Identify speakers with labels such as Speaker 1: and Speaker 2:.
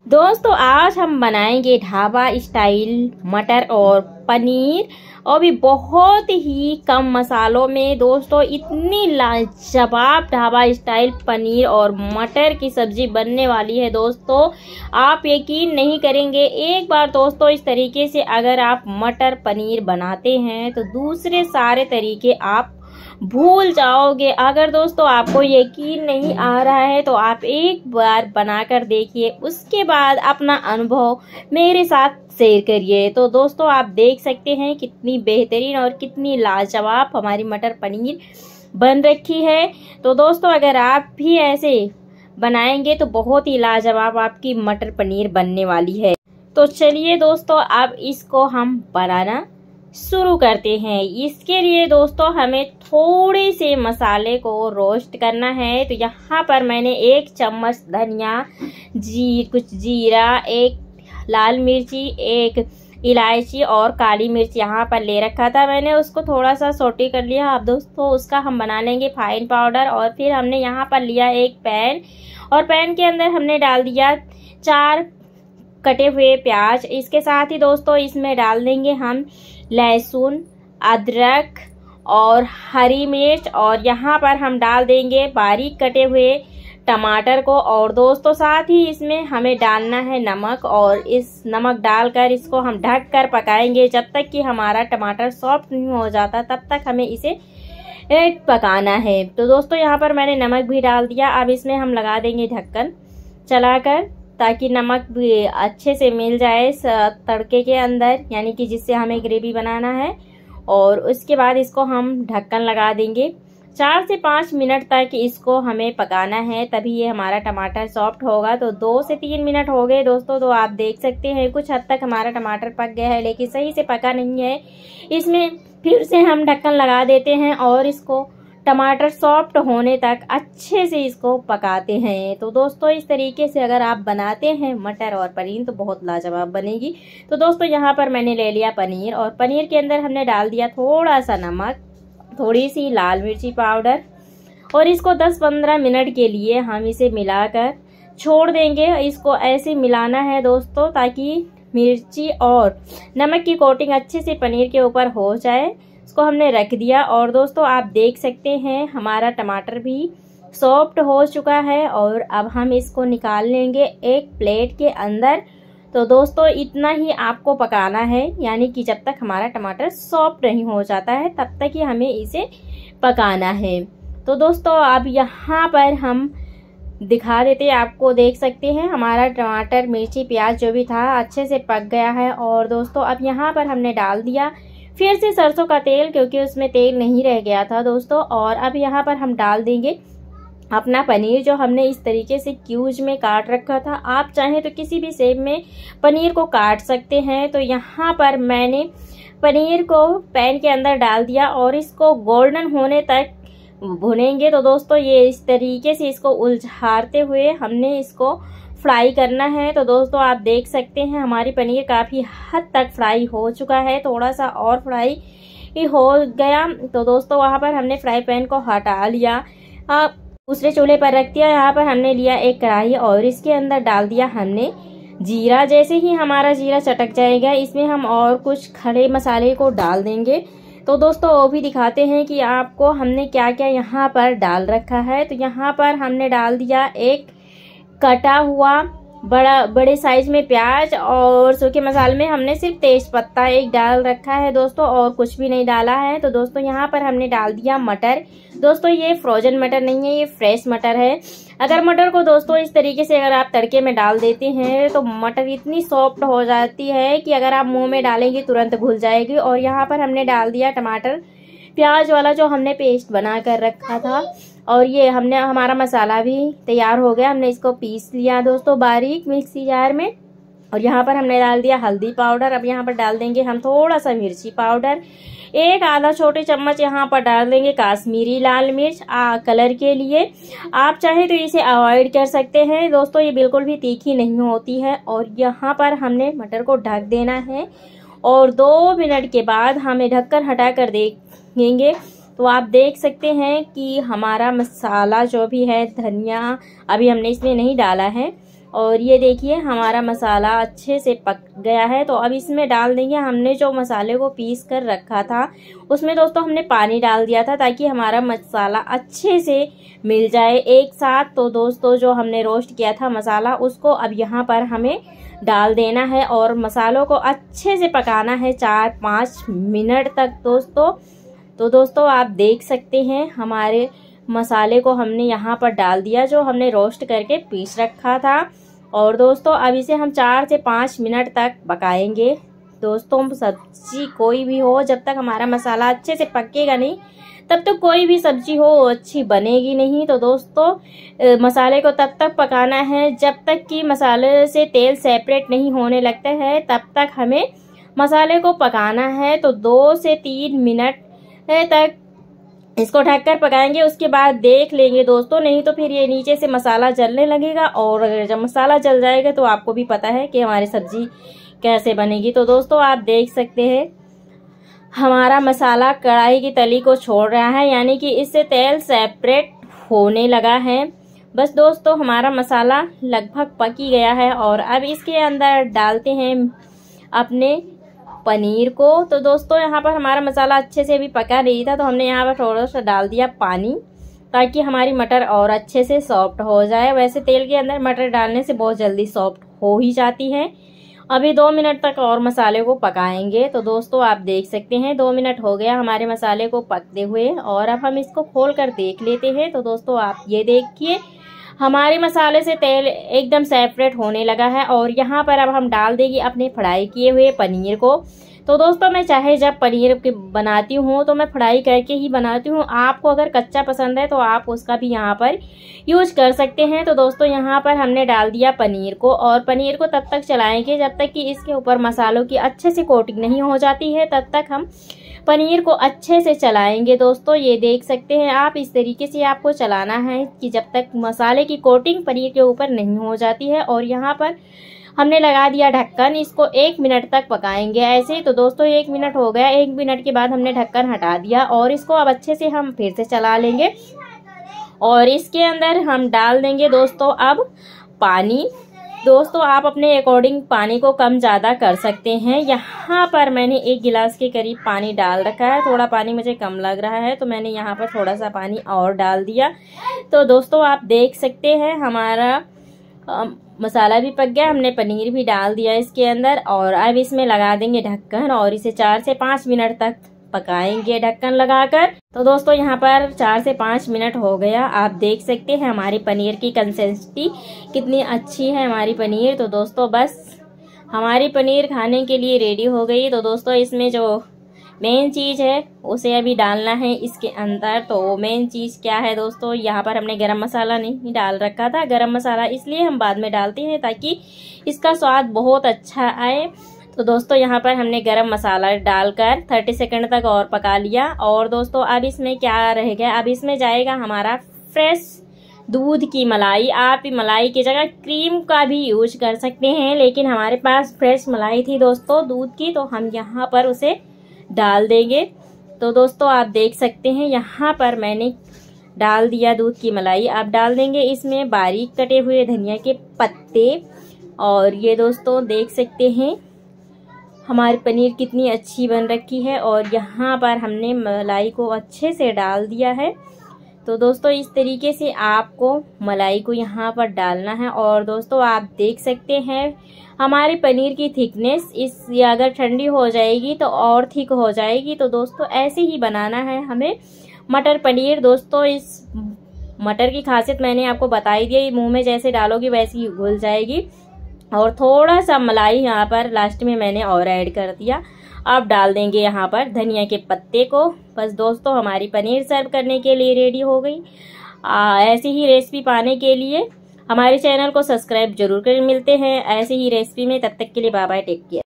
Speaker 1: दोस्तों आज हम बनाएंगे ढाबा स्टाइल मटर और पनीर और भी बहुत ही कम मसालों में। दोस्तों इतनी लाजवाब ढाबा स्टाइल पनीर और मटर की सब्जी बनने वाली है। दोस्तों आप यकीन नहीं करेंगे, एक बार दोस्तों इस तरीके से अगर आप मटर पनीर बनाते हैं तो दूसरे सारे तरीके आप भूल जाओगे। अगर दोस्तों आपको यकीन नहीं आ रहा है तो आप एक बार बनाकर देखिए, उसके बाद अपना अनुभव मेरे साथ शेयर करिए। तो दोस्तों आप देख सकते हैं कितनी बेहतरीन और कितनी लाजवाब हमारी मटर पनीर बन रखी है। तो दोस्तों अगर आप भी ऐसे बनाएंगे तो बहुत ही लाजवाब आपकी मटर पनीर बनने वाली है। तो चलिए दोस्तों अब इसको हम बनाना शुरू करते हैं। इसके लिए दोस्तों हमें थोड़े से मसाले को रोस्ट करना है। तो यहाँ पर मैंने 1 चम्मच धनिया, कुछ जीरा, 1 लाल मिर्ची, 1 इलायची और काली मिर्च यहाँ पर ले रखा था मैंने, उसको थोड़ा सा सोटे कर लिया। अब दोस्तों उसका हम बना लेंगे फाइन पाउडर। और फिर हमने यहाँ पर लिया एक पैन और पैन के अंदर हमने डाल दिया 4 कटे हुए प्याज। इसके साथ ही दोस्तों इसमें डाल देंगे हम लहसुन, अदरक और हरी मिर्च और यहाँ पर हम डाल देंगे बारीक कटे हुए टमाटर को। और दोस्तों साथ ही इसमें हमें डालना है नमक और इस नमक डालकर इसको हम ढक कर पकाएंगे जब तक कि हमारा टमाटर सॉफ्ट नहीं हो जाता, तब तक हमें इसे पकाना है। तो दोस्तों यहाँ पर मैंने नमक भी डाल दिया। अब इसमें हम लगा देंगे ढक्कन चलाकर ताकि नमक भी अच्छे से मिल जाए तड़के के अंदर, यानी कि जिससे हमें ग्रेवी बनाना है। और उसके बाद इसको हम ढक्कन लगा देंगे 4 से 5 मिनट तक इसको हमें पकाना है, तभी ये हमारा टमाटर सॉफ्ट होगा। तो 2 से 3 मिनट हो गए दोस्तों। तो आप देख सकते हैं कुछ हद तक हमारा टमाटर पक गया है, लेकिन सही से पका नहीं है। इसमें फिर से हम ढक्कन लगा देते हैं और इसको टमाटर सॉफ्ट होने तक अच्छे से इसको पकाते हैं। तो दोस्तों इस तरीके से अगर आप बनाते हैं मटर और पनीर तो बहुत लाजवाब बनेगी। तो दोस्तों यहाँ पर मैंने ले लिया पनीर और पनीर के अंदर हमने डाल दिया थोड़ा सा नमक, थोड़ी सी लाल मिर्ची पाउडर और इसको 10-15 मिनट के लिए हम इसे मिलाकर छोड़ देंगे। इसको ऐसे मिलाना है दोस्तों ताकि मिर्ची और नमक की कोटिंग अच्छे से पनीर के ऊपर हो जाए। इसको हमने रख दिया और दोस्तों आप देख सकते हैं हमारा टमाटर भी सॉफ्ट हो चुका है और अब हम इसको निकाल लेंगे एक प्लेट के अंदर। तो दोस्तों इतना ही आपको पकाना है, यानी कि जब तक हमारा टमाटर सॉफ्ट नहीं हो जाता है तब तक ही हमें इसे पकाना है। तो दोस्तों अब यहाँ पर हम दिखा देते हैं, आपको देख सकते हैं हमारा टमाटर, मिर्ची, प्याज जो भी था अच्छे से पक गया है। और दोस्तों अब यहाँ पर हमने डाल दिया फिर से सरसों का तेल, क्योंकि उसमें तेल नहीं रह गया था दोस्तों। और अब यहाँ पर हम डाल देंगे अपना पनीर जो हमने इस तरीके से क्यूज में काट रखा था। आप चाहें तो किसी भी शेप में पनीर को काट सकते हैं। तो यहाँ पर मैंने पनीर को पैन के अंदर डाल दिया और इसको गोल्डन होने तक भुनेंगे। तो दोस्तों ये इस तरीके से इसको उलझाते हुए हमने इसको फ्राई करना है। तो दोस्तों आप देख सकते हैं हमारी पनीर काफ़ी हद तक फ्राई हो चुका है, थोड़ा सा और फ्राई हो गया। तो दोस्तों वहाँ पर हमने फ्राई पैन को हटा लिया, दूसरे चूल्हे पर रख दिया। यहाँ पर हमने लिया एक कढ़ाई और इसके अंदर डाल दिया हमने जीरा। जैसे ही हमारा जीरा चटक जाएगा इसमें हम और कुछ खड़े मसाले को डाल देंगे। तो दोस्तों वो भी दिखाते हैं कि आपको हमने क्या क्या यहाँ पर डाल रखा है। तो यहाँ पर हमने डाल दिया एक कटा हुआ बड़े साइज में प्याज और सूखे मसाले में हमने सिर्फ तेज पत्ता 1 डाल रखा है दोस्तों, और कुछ भी नहीं डाला है। तो दोस्तों यहाँ पर हमने डाल दिया मटर। दोस्तों ये फ्रोजन मटर नहीं है, ये फ्रेश मटर है। अगर मटर को दोस्तों इस तरीके से अगर आप तड़के में डाल देते हैं तो मटर इतनी सॉफ्ट हो जाती है कि अगर आप मुंह में डालेंगे तुरंत घुल जाएगी। और यहाँ पर हमने डाल दिया टमाटर प्याज वाला जो हमने पेस्ट बना कर रखा था। और ये हमारा मसाला भी तैयार हो गया, हमने इसको पीस लिया दोस्तों बारीक मिक्सी जार में। और यहाँ पर हमने डाल दिया हल्दी पाउडर। अब यहाँ पर डाल देंगे हम थोड़ा सा मिर्ची पाउडर, 1 आधा छोटे चम्मच यहाँ पर डाल देंगे काश्मीरी लाल मिर्च कलर के लिए। आप चाहे तो इसे अवॉइड कर सकते हैं दोस्तों, ये बिल्कुल भी तीखी नहीं होती है। और यहाँ पर हमने मटर को ढक देना है और 2 मिनट के बाद हमें ढक्कन हटा कर देखेंगे। तो आप देख सकते हैं कि हमारा मसाला जो भी है, धनिया अभी हमने इसमें नहीं डाला है और ये देखिए हमारा मसाला अच्छे से पक गया है। तो अब इसमें डाल देंगे, हमने जो मसाले को पीस कर रखा था उसमें दोस्तों हमने पानी डाल दिया था ताकि हमारा मसाला अच्छे से मिल जाए एक साथ। तो दोस्तों जो हमने रोस्ट किया था मसाला उसको अब यहाँ पर हमें डाल देना है और मसालों को अच्छे से पकाना है 4-5 मिनट तक दोस्तों। तो दोस्तों आप देख सकते हैं हमारे मसाले को हमने यहाँ पर डाल दिया जो हमने रोस्ट करके पीस रखा था। और दोस्तों अब इसे हम 4 से 5 मिनट तक पकाएंगे। दोस्तों सब्जी कोई भी हो, जब तक हमारा मसाला अच्छे से पकेगा नहीं तब तक कोई भी सब्जी हो अच्छी बनेगी नहीं। तो दोस्तों मसाले को तब तक पकाना है जब तक कि मसाले से तेल सेपरेट नहीं होने लगता है, तब तक हमें मसाले को पकाना है। तो 2 से 3 मिनट तक इसको ढककर पकाएंगे। उसके बाद देख लेंगे दोस्तों, नहीं तो फिर ये नीचे से मसाला जलने लगेगा और अगर जब मसाला जल जाएगा तो आपको भी पता है कि हमारी सब्जी कैसे बनेगी। तो दोस्तों आप देख सकते हैं हमारा मसाला कढ़ाई की तली को छोड़ रहा है, यानी कि इससे तेल सेपरेट होने लगा है। बस दोस्तों हमारा मसाला लगभग पक ही गया है और अब इसके अंदर डालते हैं अपने पनीर को। तो दोस्तों यहाँ पर हमारा मसाला अच्छे से अभी पका नहीं था तो हमने यहाँ पर थोड़ा सा डाल दिया पानी ताकि हमारी मटर और अच्छे से सॉफ्ट हो जाए। वैसे तेल के अंदर मटर डालने से बहुत जल्दी सॉफ्ट हो ही जाती है। अभी 2 मिनट तक और मसाले को पकाएंगे। तो दोस्तों आप देख सकते हैं 2 मिनट हो गया हमारे मसाले को पकते हुए और अब हम इसको खोल कर देख लेते हैं। तो दोस्तों आप ये देखिए हमारे मसाले से तेल एकदम सेपरेट होने लगा है और यहाँ पर अब हम डाल देंगे अपने फ्राई किए हुए पनीर को। तो दोस्तों मैं चाहे जब पनीर बनाती हूँ तो मैं फ्राई करके ही बनाती हूँ। आपको अगर कच्चा पसंद है तो आप उसका भी यहाँ पर यूज कर सकते हैं। तो दोस्तों यहाँ पर हमने डाल दिया पनीर को और पनीर को तब तक चलाएंगे जब तक कि इसके ऊपर मसालों की अच्छे से कोटिंग नहीं हो जाती है, तब तक हम पनीर को अच्छे से चलाएंगे। दोस्तों ये देख सकते हैं आप, इस तरीके से आपको चलाना है कि जब तक मसाले की कोटिंग पनीर के ऊपर नहीं हो जाती है। और यहाँ पर हमने लगा दिया ढक्कन, इसको 1 मिनट तक पकाएंगे ऐसे। तो दोस्तों 1 मिनट हो गया, 1 मिनट के बाद हमने ढक्कन हटा दिया और इसको अब अच्छे से हम फिर से चला लेंगे और इसके अंदर हम डाल देंगे दोस्तों अब पानी। दोस्तों आप अपने अकॉर्डिंग पानी को कम ज़्यादा कर सकते हैं। यहाँ पर मैंने 1 गिलास के करीब पानी डाल रखा है, थोड़ा पानी मुझे कम लग रहा है तो मैंने यहाँ पर थोड़ा सा पानी और डाल दिया। तो दोस्तों आप देख सकते हैं हमारा मसाला भी पक गया, हमने पनीर भी डाल दिया इसके अंदर और अब इसमें लगा देंगे ढक्कन और इसे 4 से 5 मिनट तक पकाएंगे ढक्कन लगाकर। तो दोस्तों यहाँ पर 4 से 5 मिनट हो गया, आप देख सकते हैं हमारी पनीर की कंसिस्टेंसी कितनी अच्छी है हमारी पनीर। तो दोस्तों बस हमारी पनीर खाने के लिए रेडी हो गई। तो दोस्तों इसमें जो मेन चीज़ है उसे अभी डालना है इसके अंदर। तो मेन चीज़ क्या है दोस्तों, यहाँ पर हमने गरम मसाला नहीं डाल रखा था। गरम मसाला इसलिए हम बाद में डालते हैं ताकि इसका स्वाद बहुत अच्छा आए। तो दोस्तों यहाँ पर हमने गरम मसाला डालकर 30 सेकंड तक और पका लिया। और दोस्तों अब इसमें क्या रह गया, अब इसमें जाएगा हमारा फ्रेश दूध की मलाई। आप मलाई की जगह क्रीम का भी यूज कर सकते हैं, लेकिन हमारे पास फ्रेश मलाई थी दोस्तों दूध की, तो हम यहाँ पर उसे डाल देंगे। तो दोस्तों आप देख सकते हैं यहाँ पर मैंने डाल दिया दूध की मलाई। आप डाल देंगे इसमें बारीक कटे हुए धनिया के पत्ते और ये दोस्तों देख सकते हैं हमारी पनीर कितनी अच्छी बन रखी है और यहाँ पर हमने मलाई को अच्छे से डाल दिया है। तो दोस्तों इस तरीके से आपको मलाई को यहाँ पर डालना है। और दोस्तों आप देख सकते हैं हमारे पनीर की थिकनेस इस अगर ठंडी हो जाएगी तो और थिक हो जाएगी। तो दोस्तों ऐसे ही बनाना है हमें मटर पनीर। दोस्तों इस मटर की खासियत मैंने आपको बताई दी, मुंह में जैसे डालोगी वैसे ही घुल जाएगी। और थोड़ा सा मलाई यहाँ पर लास्ट में मैंने और ऐड कर दिया। अब डाल देंगे यहाँ पर धनिया के पत्ते को। बस दोस्तों हमारी पनीर सर्व करने के लिए रेडी हो गई। ऐसी ही रेसिपी पाने के लिए हमारे चैनल को सब्सक्राइब जरूर करें। मिलते हैं ऐसे ही रेसिपी में, तब तक के लिए बाय बाय, टेक केयर।